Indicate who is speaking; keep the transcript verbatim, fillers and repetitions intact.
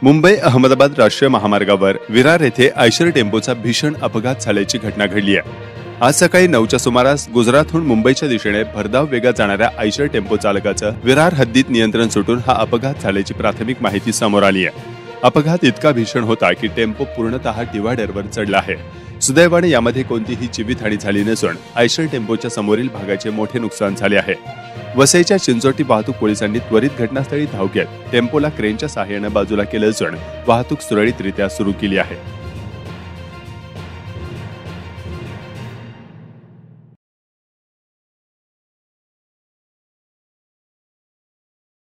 Speaker 1: मुंबई अहमदाबाद राष्ट्रीय महामार्गावर विरार येथे आयशर टेम्पोचा भीषण अपघात झाल्याची घटना घडली आहे। आज सकाळी नऊच्या सुमारास गुजरातहून मुंबईच्या दिशेने भरधाव वेगात जाणाऱ्या आयशर टेम्पो चालकाचं विरार हद्दीत नियंत्रण सुटून हा अपघात झाल्याची प्राथमिक माहिती समोर आली आहे। अपघात इतका भीषण होता की टेम्पो पूर्णतः डिव्हायडरवर चढला आहे। सुदैवाने यामध्ये कोणतीही जीवितहानी झाली नसून आयशर टेम्पोच्या समोरील भागाचे मोठे नुकसान झाले आहे। वसईच्या चिंचोटी वाहतूक पोलिसांनी त्वरित घटनास्थळी धाव घेत टेम्पोला क्रेनच्या सहाय्याने बाजूला केले असून वाहतूक सुरळीतरित्या सुरू केली आहे।